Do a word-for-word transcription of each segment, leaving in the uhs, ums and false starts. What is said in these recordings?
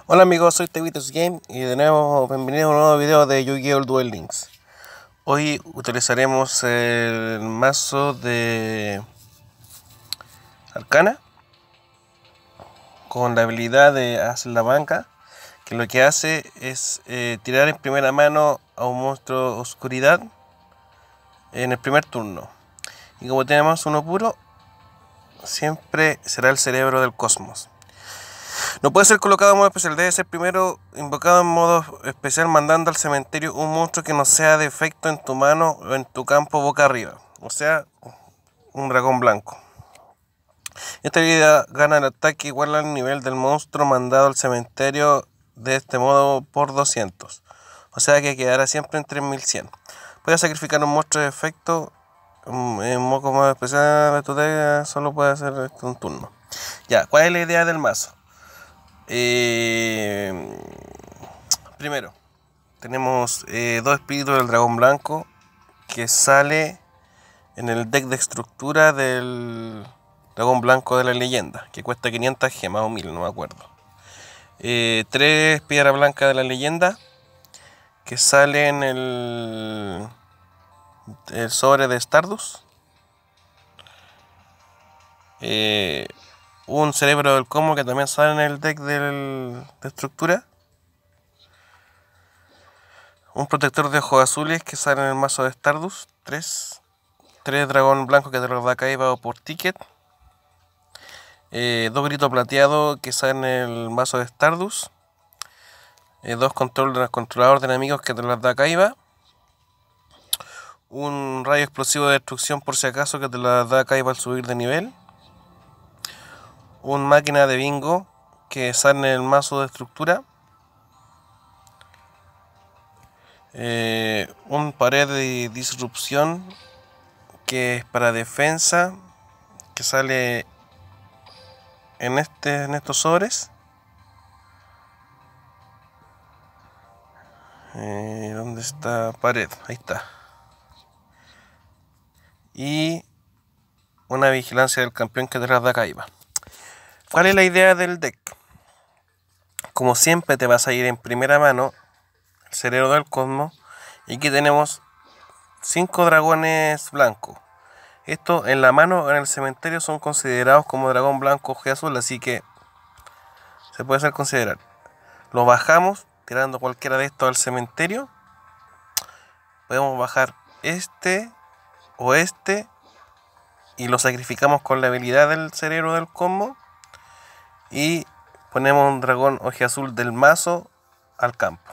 Hola amigos, soy Tevitos Game y de nuevo bienvenidos a un nuevo video de Yu-Gi-Oh! Duel Links. Hoy utilizaremos el mazo de Arcana con la habilidad de hacer la banca, que lo que hace es eh, tirar en primera mano a un monstruo oscuridad en el primer turno. Y como tenemos uno puro, siempre será el cerebro del cosmos. No puede ser colocado en modo especial, debe ser primero invocado en modo especial mandando al cementerio un monstruo que no sea de efecto en tu mano o en tu campo boca arriba, o sea, un dragón blanco. Esta habilidad gana el ataque igual al nivel del monstruo mandado al cementerio de este modo por doscientos, o sea que quedará siempre en tres mil cien. Puedes sacrificar un monstruo de efecto en modo especial de tu deck, solo puede hacer un turno. Ya, ¿cuál es la idea del mazo? Eh, primero, tenemos eh, dos espíritus del dragón blanco que sale en el deck de estructura del dragón blanco de la leyenda, que cuesta quinientas gemas o mil, no me acuerdo. Eh, tres piedras blancas de la leyenda que sale en el, el sobre de Stardust. Eh, un cerebro del combo que también sale en el deck del, de estructura. Un protector de ojos azules que sale en el mazo de Stardust. tres. tres dragón blanco que te los da Kaiba o por ticket. Eh, dos gritos plateados que salen en el mazo de Stardust. Eh, dos control, controlador de enemigos que te los da Kaiba. Un rayo explosivo de destrucción por si acaso que te la da Kaiba al subir de nivel. Un máquina de bingo que sale en el mazo de estructura. Eh, un pared de disrupción que es para defensa, que sale en este en estos sobres. Eh, ¿Dónde está pared? Ahí está. Y una vigilancia del campeón que te las da Kaiba. ¿Cuál es la idea del deck? Como siempre te vas a ir en primera mano el cerebro del cosmos. Y aquí tenemos cinco dragones blancos. Estos en la mano o en el cementerio son considerados como dragón blanco o azul, así que se puede hacer considerar. Los bajamos tirando cualquiera de estos al cementerio. Podemos bajar este o este y lo sacrificamos con la habilidad del cerebro del combo y ponemos un dragón ojiazul del mazo al campo.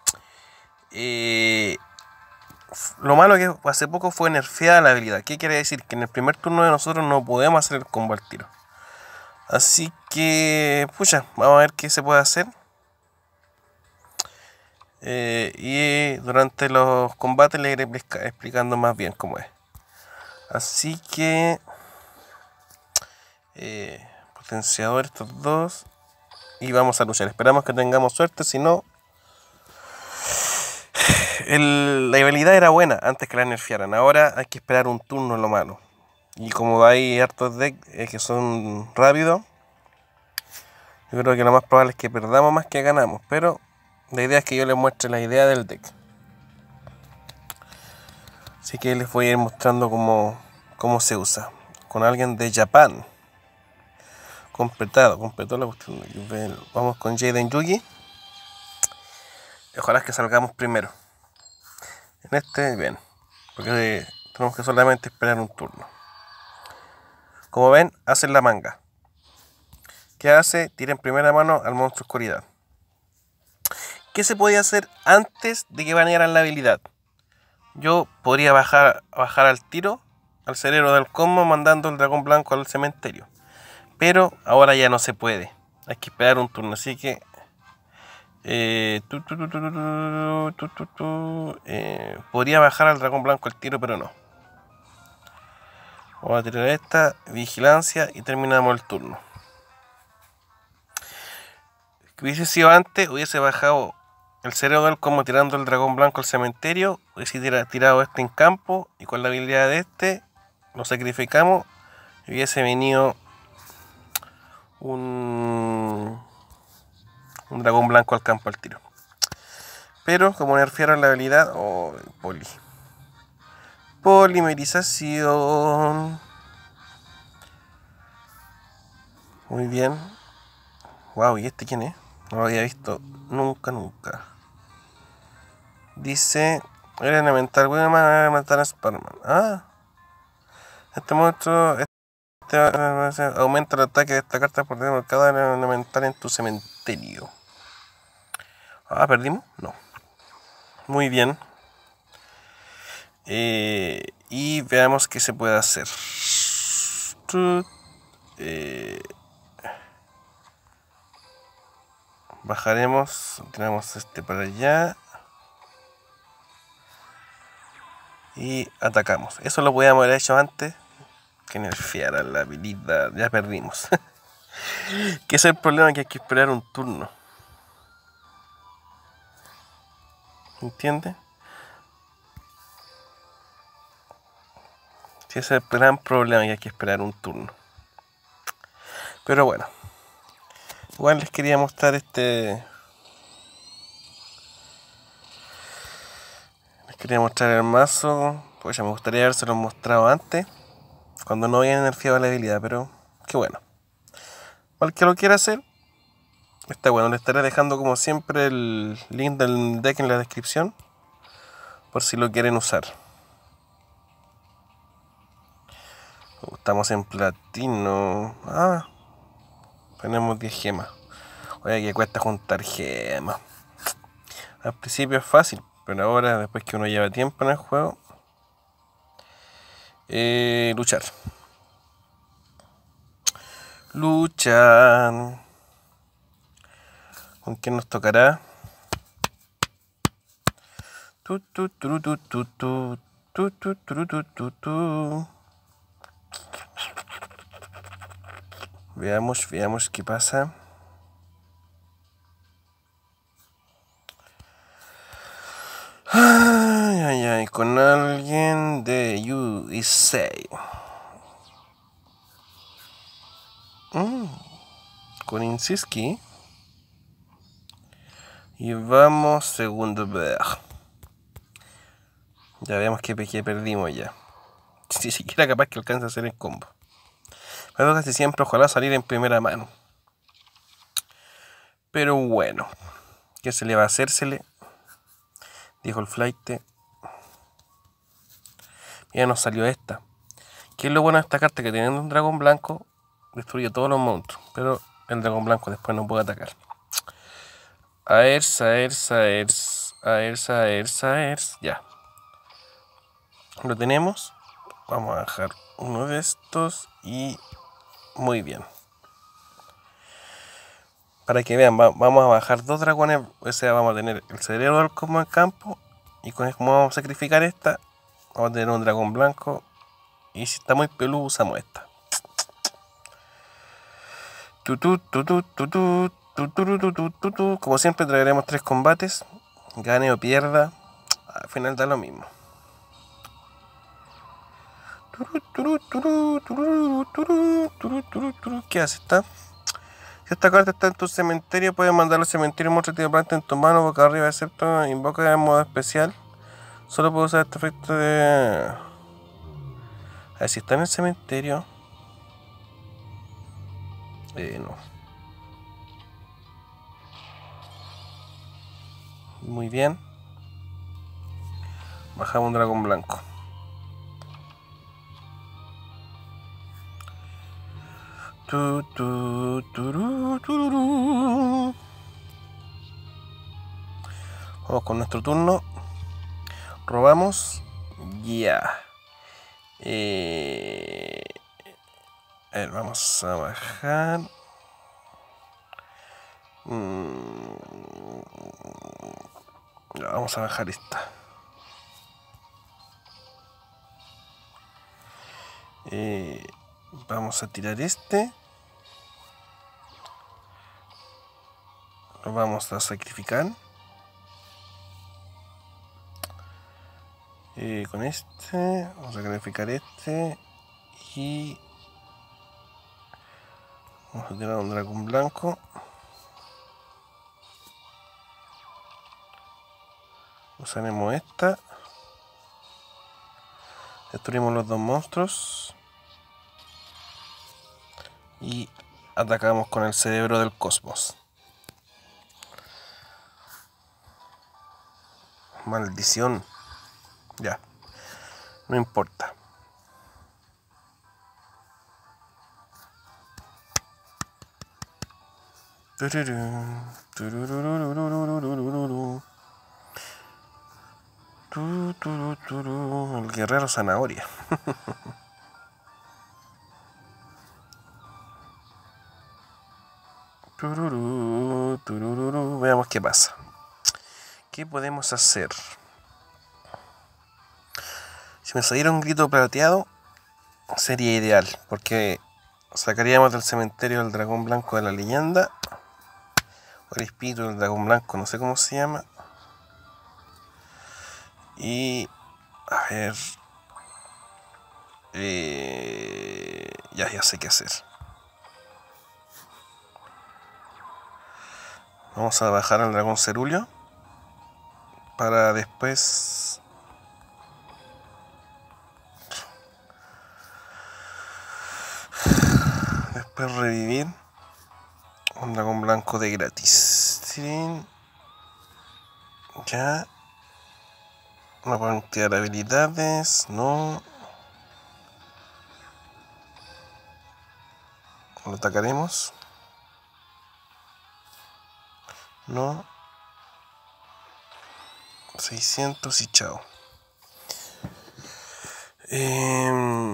Eh, lo malo es que hace poco fue nerfeada la habilidad. ¿Qué quiere decir? Que en el primer turno de nosotros no podemos hacer el combo al tiro. Así que, pucha, vamos a ver qué se puede hacer. Eh, y durante los combates les iré explicando más bien cómo es. Así que eh, potenciador estos dos y vamos a luchar. Esperamos que tengamos suerte, si no el, la habilidad era buena antes que la nerfearan. Ahora hay que esperar un turno en lo malo. Y como hay hartos decks eh, que son rápidos, yo creo que lo más probable es que perdamos más que ganamos. Pero la idea es que yo les muestre la idea del deck. Así que les voy a ir mostrando cómo, cómo se usa. Con alguien de Japón. Completado, completó la cuestión. Vamos con Jaden Yugi. Ojalá que salgamos primero. En este, bien. Porque tenemos que solamente esperar un turno. Como ven, hacen la manga. ¿Qué hace? Tira en primera mano al monstruo oscuridad. ¿Qué se podía hacer antes de que banearan la habilidad? Yo podría bajar, bajar al tiro al cerebro del combo mandando el dragón blanco al cementerio. Pero ahora ya no se puede. Hay que esperar un turno. Así que eh, tu, tu, tu, tu, tu, tu, tu, eh, podría bajar al dragón blanco al tiro, pero no. Vamos a tirar esta vigilancia y terminamos el turno. Si hubiese sido antes, hubiese bajado el cerebro del combo tirando el dragón blanco al cementerio. Hubiese tirado este en campo y con la habilidad de este lo sacrificamos. Y hubiese venido un, un dragón blanco al campo al tiro. Pero como nerfearon la habilidad, oh, poli. Polimerización. Muy bien. Wow, ¿y este quién es? No lo había visto nunca, nunca. Dice, era elemental, voy a matar a Spider-Man. Ah, este monstruo este, aumenta el ataque de esta carta por tener cada elemental en tu cementerio. Ah, ¿perdimos? No. Muy bien. Eh, y veamos qué se puede hacer. Eh, bajaremos, tiramos este para allá. Y atacamos. Eso lo podíamos haber hecho antes que nerfeara la habilidad. Ya perdimos. Que es el problema, que hay que esperar un turno. ¿Entiendes? Si ese es el gran problema, que hay que esperar un turno. Pero bueno. Igual les quería mostrar este... Les quería mostrar el mazo. Pues ya me gustaría habérselo mostrado antes, cuando no había nerfeado la habilidad, pero qué bueno. Para el que lo quiera hacer, está bueno. Le estaré dejando como siempre el link del deck en la descripción, por si lo quieren usar. Estamos en platino. Ah, tenemos diez gemas. Oye, que cuesta juntar gemas. Al principio es fácil, pero ahora, después que uno lleva tiempo en el juego, eh, luchar. Luchan. ¿Con quién nos tocará? Tu, tu, tu, tu, tu, tu, tu, tu, tu, tu, tu, tu. Veamos, veamos qué pasa. Ay, ay, ay, con alguien de U S A. Mm, con Insiski. Y vamos segundo. Ya vemos que, que perdimos ya. Ni siquiera capaz que alcance a hacer el combo. Pero casi siempre ojalá salir en primera mano. Pero bueno. ¿Qué se le va a hacérsele? Dijo el flight. Ya nos salió esta. ¿Qué es lo bueno de esta carta? Que teniendo un dragón blanco, destruye todos los monstruos. Pero el dragón blanco después no puede atacar. Aers, Aers, Aers, Aers, Aers, Aers. Ya. Lo tenemos. Vamos a bajar uno de estos y muy bien. Para que vean, va, vamos a bajar dos dragones. O sea, vamos a tener el cerebro del como en campo. Y con como vamos a sacrificar esta, vamos a tener un dragón blanco. Y si está muy peludo, usamos esta. Como siempre, traeremos tres combates. Gane o pierda, al final da lo mismo. ¿Qué hace esta? Si esta carta está en tu cementerio, puedes mandarlo al cementerio y monstruo de planta en tu mano boca arriba, excepto invoca en modo especial. Solo puedo usar este efecto de... A ver si está en el cementerio. Eh, no. Muy bien. Bajamos un dragón blanco. Tu, tu, turu, tururu. Vamos con nuestro turno. Robamos. Ya. Yeah. Eh, a ver, vamos a bajar. Mm, vamos a bajar esta. Eh, vamos a tirar este. Lo vamos a sacrificar. Eh, con este. Vamos a sacrificar este. Y vamos a tirar un dragón blanco. Usaremos esta. Destruimos los dos monstruos. Y atacamos con el cerebro del cosmos. Maldición. Ya. No importa. El guerrero zanahoria. Veamos qué pasa. ¿Qué podemos hacer? Si me saliera un grito plateado, sería ideal, porque sacaríamos del cementerio el dragón blanco de la leyenda, o el espíritu del dragón blanco, no sé cómo se llama. Y a ver, eh, ya, ya sé qué hacer. Vamos a bajar al dragón cerulio para después después revivir un dragón blanco de gratis. ¿Sí? Ya. No pueden activar habilidades, no. Lo atacaremos. No. seiscientos y chao. Eh,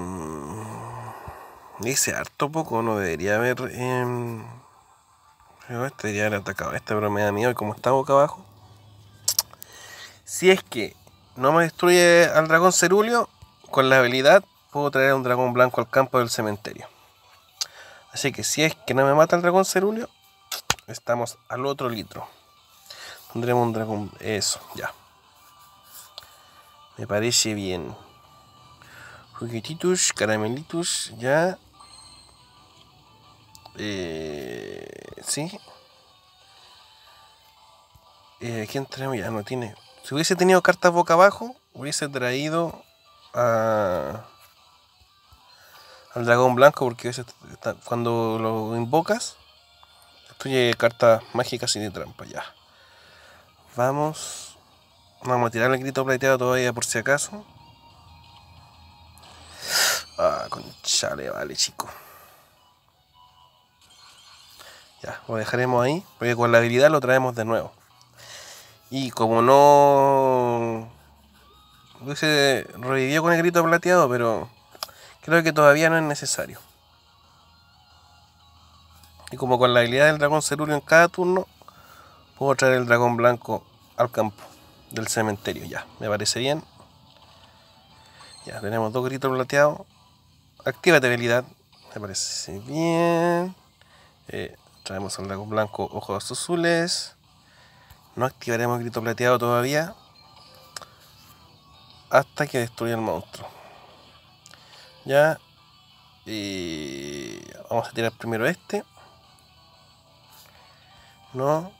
dice harto poco, no debería haber. Eh, este debería haber atacado este, pero me da miedo. Y como está boca abajo, si es que no me destruye al dragón cerulio, con la habilidad puedo traer a un dragón blanco al campo del cementerio. Así que si es que no me mata el dragón cerulio, estamos al otro litro. Tendremos un dragón. Eso, ya. Me parece bien. Juguetitos, caramelitos, ya. Eh, sí. Eh, ¿Quién tenemos? Ya no tiene. Si hubiese tenido cartas boca abajo, hubiese traído a, al dragón blanco, porque está, cuando lo invocas, destruye cartas mágicas y de trampa. Ya. Vamos. Vamos a tirar el grito plateado todavía por si acaso. Ah, conchale, vale, chico. Ya, lo dejaremos ahí, porque con la habilidad lo traemos de nuevo. Y como no... hubiese revivido con el grito plateado, pero creo que todavía no es necesario. Y como con la habilidad del dragón cerulio en cada turno, puedo traer el dragón blanco al campo del cementerio. Ya, me parece bien. Ya, tenemos dos gritos plateados. Actívate habilidad. Me parece bien. Eh, traemos al dragón blanco ojos azules. No activaremos el grito plateado todavía hasta que destruya el monstruo. Ya. Y vamos a tirar primero este. No.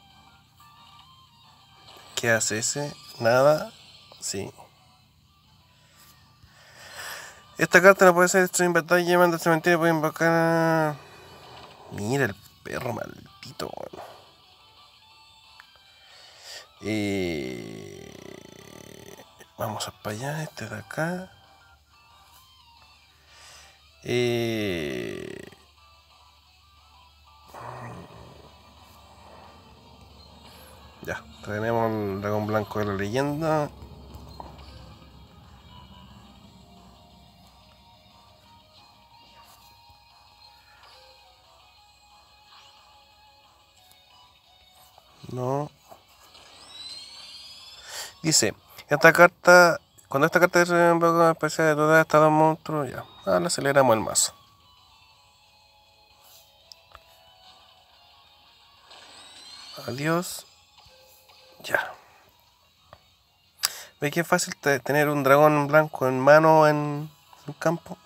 ¿Qué hace ese? Nada. Sí. Esta carta no puede ser destruida en batalla. Manda al cementerio. Puede invocar. Mira el perro maldito, bueno. Eh... Vamos a para allá. Este de acá. Eh... Ya, tenemos el dragón blanco de la leyenda. No. Dice, esta carta, cuando esta carta es un poco especial de todas estas dos monstruos, ya. Ah, le aceleramos el mazo. Adiós. Ya. ¿Ve que es fácil tener un dragón blanco en mano en un campo?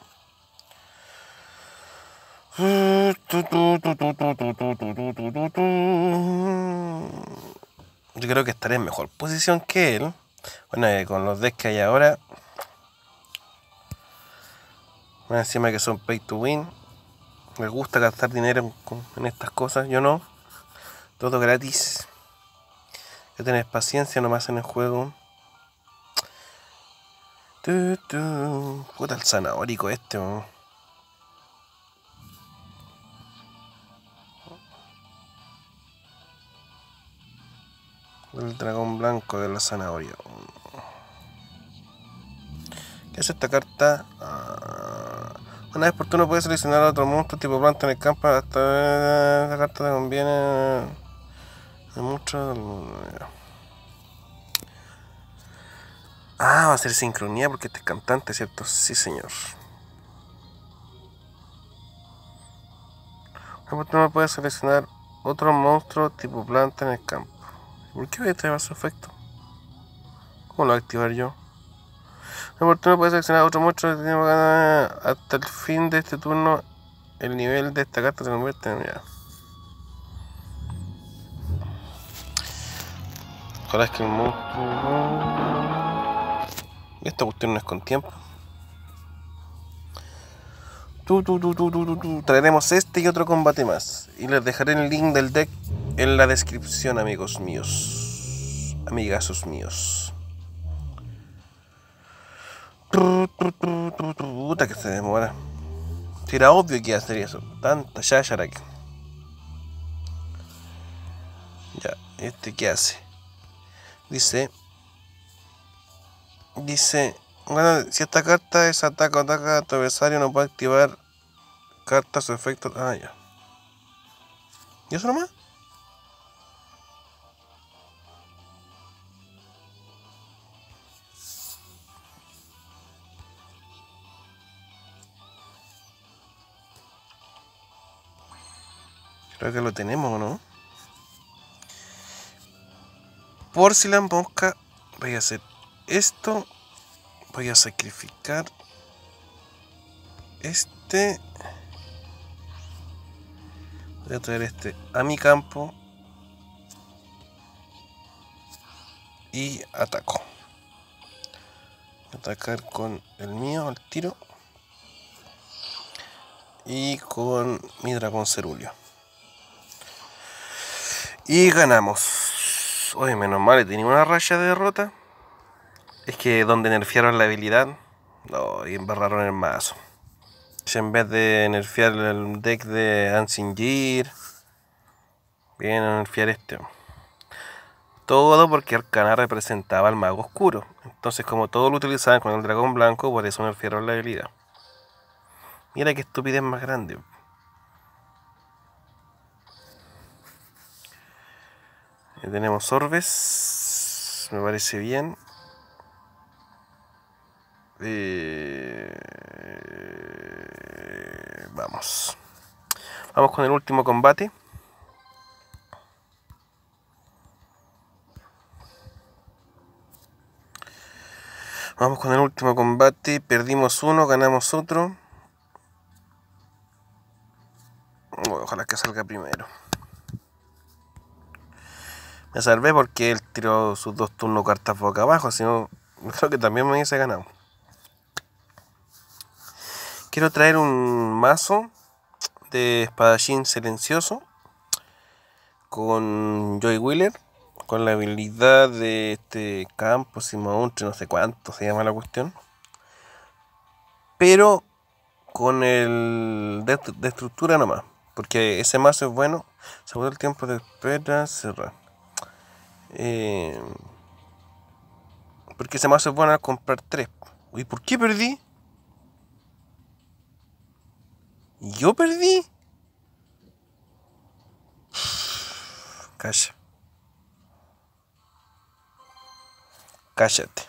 Yo creo que estaré en mejor posición que él, Bueno, eh, con los decks que hay ahora, más encima que son pay to win, me gusta gastar dinero en, en estas cosas, yo no. Todo gratis. Hay que tener paciencia nomás en el juego. Tu, tu. Puta el zanahórico este, man. El dragón blanco de la zanahoria. ¿Qué hace esta carta? Ah, una vez por turno puedes seleccionar a otro monstruo tipo planta en el campo. Hasta esta carta te conviene mucho. Ah, va a ser sincronía porque este es cantante, ¿cierto? Sí, señor. Una vez por turno puedes seleccionar otro monstruo tipo planta en el campo. ¿Por qué voy a activar su efecto? ¿Cómo lo voy a activar yo? Una oportunidad puede seleccionar otro monstruo que tiene ganas hasta el fin de este turno. El nivel de esta carta se convierte en. Ya. Ojalá es que el monstruo. Y esta cuestión no es con tiempo. Tu, tu, tu, tu, tu, tu. Traeremos este y otro combate más. Y les dejaré el link del deck en la descripción, amigos míos. Amigazos míos. Puta que se demora. Si era obvio que iba a hacer eso. Tanta yayara que. Ya, este qué hace. Dice. Dice. Bueno, si esta carta es ataque o ataca a tu adversario, no puede activar cartas o efectos. Ah, ya. ¿Y eso nomás? Creo que lo tenemos, ¿no? Por si la mosca, voy a hacer esto. Voy a sacrificar este. Voy a traer este a mi campo. Y ataco. Atacar con el mío al tiro. Y con mi dragón cerulio. Y ganamos. Oye, menos mal, he tenido una raya de derrota. Es que donde nerfearon la habilidad, no, y embarraron el mazo. Si en vez de nerfear el deck de Ancient Gear, vienen a nerfear este. Todo porque Arcana representaba al mago oscuro. Entonces, como todo lo utilizaban con el dragón blanco, por eso nerfearon la habilidad. Mira qué estupidez más grande. Ahí tenemos orbes. Me parece bien. Eh, vamos. Vamos con el último combate. Vamos con el último combate. Perdimos uno, ganamos otro. Ojalá que salga primero. Me salvé porque él tiró sus dos turnos cartas boca abajo, si no, creo que también me hubiese ganado. Quiero traer un mazo de espadachín silencioso con Joy Wheeler, con la habilidad de este campo, Simontre, no sé cuánto se llama la cuestión, pero con el de, de estructura nomás, porque ese mazo es bueno. Se agotó el tiempo de espera, cerrar. Eh, porque ese mazo es bueno al comprar tres. ¿Y por qué perdí? ¿Yo perdí? Calla. Cállate.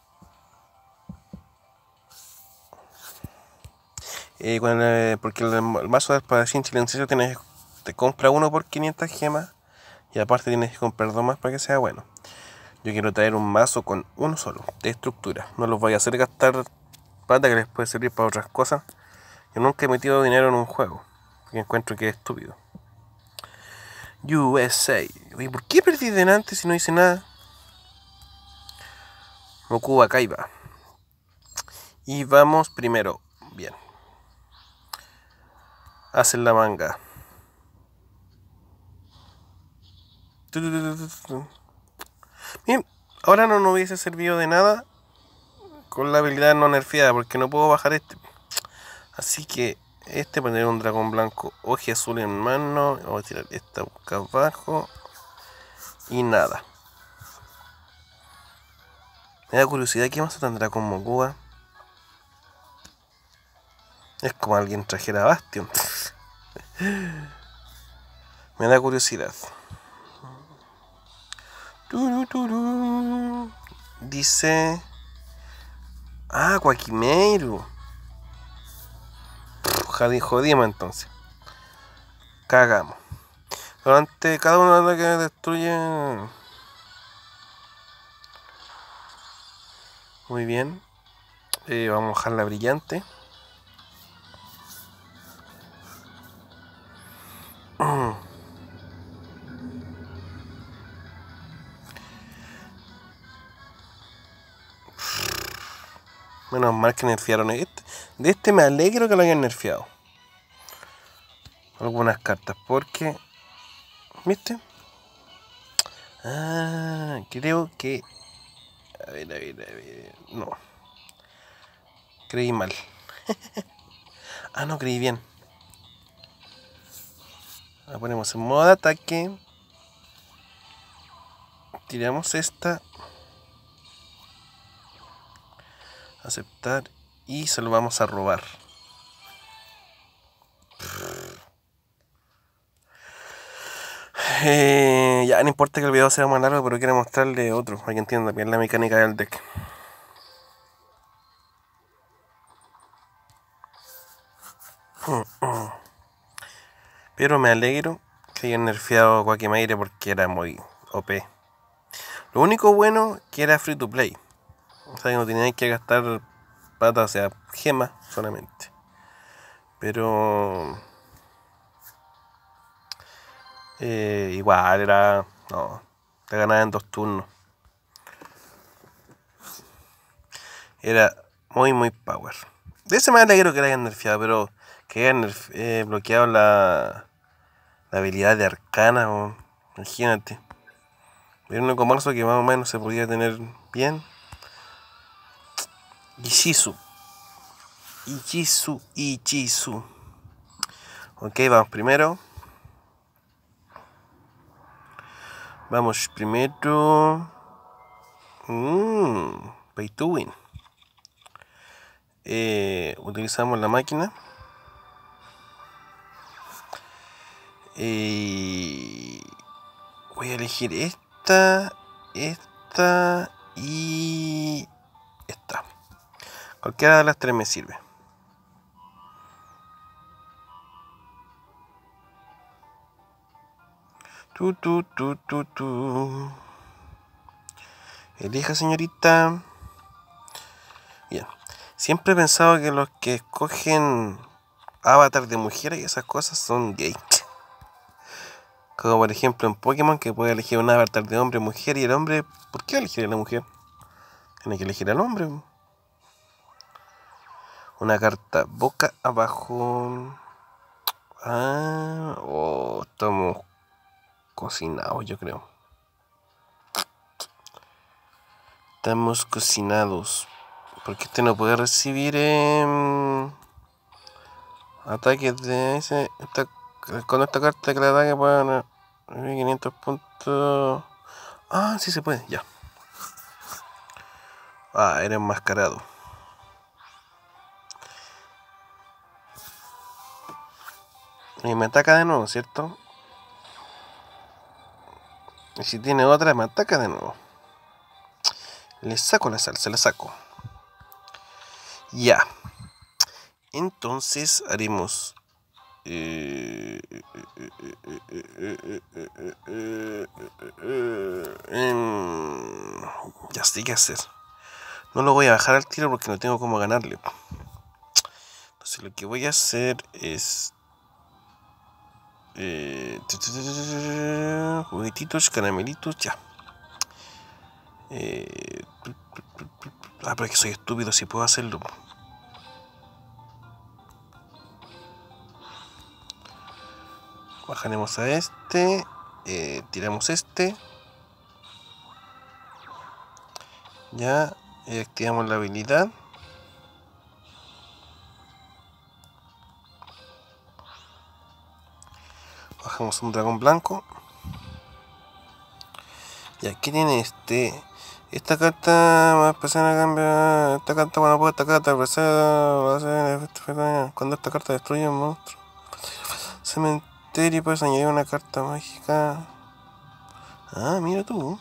Eh, cuando, eh, porque el, el mazo de espadachín silencioso tienes, te compra uno por quinientas gemas. Y aparte tienes que comprar dos más para que sea bueno. Yo quiero traer un mazo con uno solo, de estructura. No los voy a hacer gastar plata que les puede servir para otras cosas. Yo nunca he metido dinero en un juego, porque encuentro que es estúpido. U S A. Oye, ¿por qué perdí delante si no hice nada? Mokuba Kaiba. Y vamos primero. Bien. Hacen la manga. Bien. Ahora no nos hubiese servido de nada con la habilidad no nerfeada, porque no puedo bajar este. Así que este poner un dragón blanco, oje azul en mano. Voy a tirar esta boca abajo. Y nada. Me da curiosidad, ¿qué más tendrá con Mokuba? Es como alguien trajera Bastion. Me da curiosidad. Dice... Ah, Quaquimeiru. Jodimos entonces. Cagamos. Durante cada uno de los que destruye... Muy bien. Eh, vamos a bajar la brillante. Menos mal que nerfearon este. De este me alegro que lo hayan nerfeado. Algunas cartas, porque... ¿Viste? Ah, creo que... A ver, a ver, a ver... No. Creí mal. Ah, no, creí bien. La ponemos en modo de ataque. Tiramos esta. Aceptar. Y se lo vamos a robar. Eh, ya no importa que el video sea más largo, pero quiero mostrarle otro, para que entienda bien la mecánica del deck. Pero me alegro que hayan nerfeado a Quaquimeiru porque era muy O P. Lo único bueno que era free to play. O sea que no tenían que gastar plata, o sea, gemas solamente. Pero... Eh, igual era... No, te ganaba en dos turnos. Era muy muy power. De ese me alegro que la hayan nerfeado, pero que hayan nerf eh, bloqueado la, la habilidad de arcana, o, imagínate. Era un único marzo que más o menos se podía tener bien. Ichizu. Ichizu, Ichizu. Ok, vamos primero. Vamos primero. Mmm, pay to win. Eh, utilizamos la máquina. Eh, voy a elegir esta, esta y esta. Cualquiera de las tres me sirve. Tu, tu, tu, tu, tu. Elija, señorita. Bien. Siempre he pensado que los que escogen avatar de mujeres y esas cosas son gay. Como por ejemplo en Pokémon, que puede elegir un avatar de hombre, mujer, y el hombre, ¿por qué elegir a la mujer? Tiene que elegir al hombre. Una carta boca abajo. Ah, oh, estamos cocinados, yo creo. Estamos cocinados. Porque este no puede recibir eh, ataques de ese. Esta, con esta carta que le ataque pueden quinientos puntos. Ah, sí se puede, ya. Ah, era enmascarado. Y me ataca de nuevo, ¿cierto? Y si tiene otra, me ataca de nuevo. Le saco la salsa, la saco. Ya. Entonces haremos... Eh, ya sé qué hacer. No lo voy a bajar al tiro porque no tengo cómo ganarle. Entonces lo que voy a hacer es... Eh, juguetitos, caramelitos, ya. Eh, Ah, pero es que soy estúpido, si puedo hacerlo. Bajaremos a este. Eh, tiramos este. Ya. Y activamos la habilidad. Bajamos un dragón blanco. Y aquí tiene este. Esta carta más persona cambia. Esta carta cuando puede atacar a adversario. Cuando esta carta destruye un monstruo. Cementerio, puedes añadir una carta mágica. Ah, mira tú.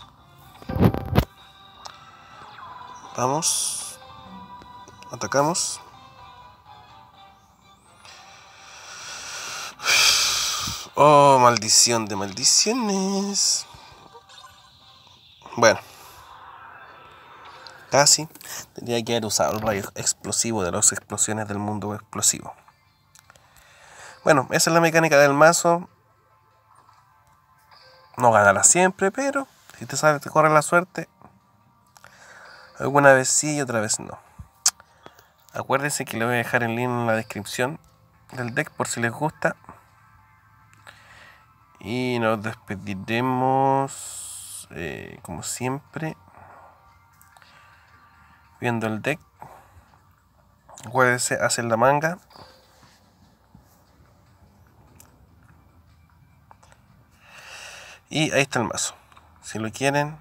Vamos. Atacamos. Oh, maldición de maldiciones. Bueno. Casi. Tendría que haber usado el rayo explosivo de las explosiones del mundo explosivo. Bueno, esa es la mecánica del mazo. No ganará siempre, pero si te sale, te corre la suerte. Alguna vez sí y otra vez no. Acuérdense que le voy a dejar el link en la descripción del deck por si les gusta. Y nos despediremos, eh, como siempre, viendo el deck. Acuérdense, hacer la manga. Y ahí está el mazo. Si lo quieren,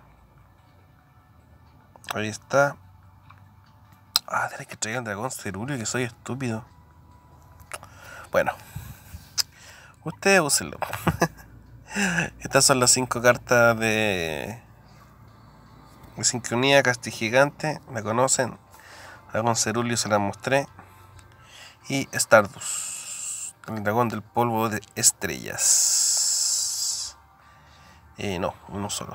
ahí está. Ah, tenés que traer el dragón cerúleo, que soy estúpido. Bueno, ustedes úsenlo. Estas son las cinco cartas de, de sincronía. Castigigante, la conocen. Dragón cerúleo se las mostré. Y Stardust, el dragón del polvo de estrellas. Eh, no, uno solo.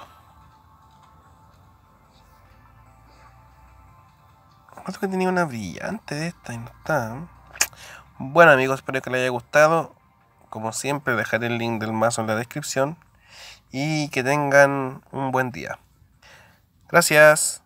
Creo que tenía una brillante de esta y no está. Bueno amigos, espero que les haya gustado. Como siempre, dejaré el link del mazo en la descripción. Y que tengan un buen día. Gracias.